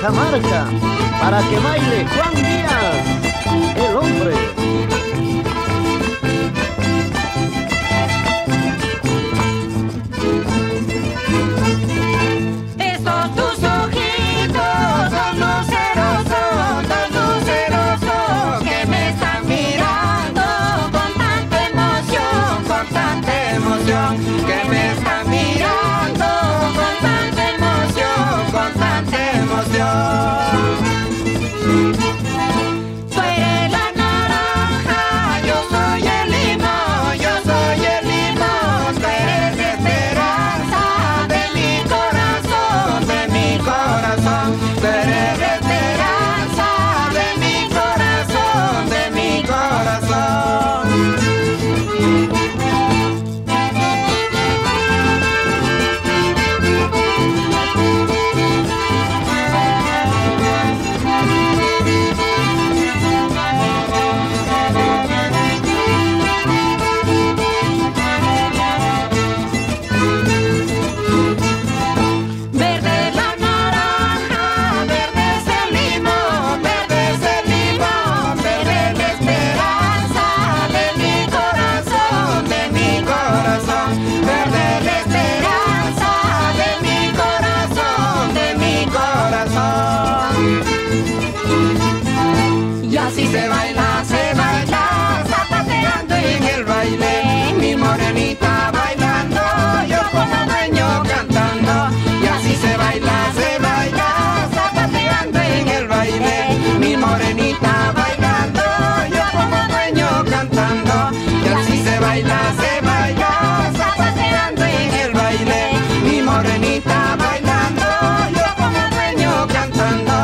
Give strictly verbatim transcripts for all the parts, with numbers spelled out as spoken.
Cajamarca, para que baile Juan Díaz, el hombre. Estos tus ojitos son luceros, son dos luceros que me están mirando con tanta emoción, con tanta emoción, que me están mirando con tanta emoción, con tanta emoción. Tú eres la naranja, yo soy el limón, yo soy el limón, tú eres la esperanza de mi corazón, de mi corazón, tú eres la esperanza de mi corazón, de mi corazón. Verde la naranja, verde es el limón, verde es el limón, verde es la esperanza de mi corazón, de mi corazón, verde es la esperanza de mi corazón, de mi corazón. Y así se baila, se baila, zapateando en el baile, mi morenita bailando, yo como dueño cantando. Y así se baila, se baila, zapateando en el baile, mi morenita bailando, yo como dueño cantando. Y así se baila, se baila, zapateando en el baile, mi morenita bailando, yo como dueño cantando.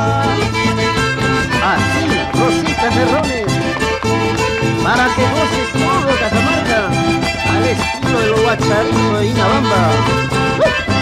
Así, Rosita Ferrones, para que goces todo Cajamarca, al estilo de los guacharitos de Inabamba.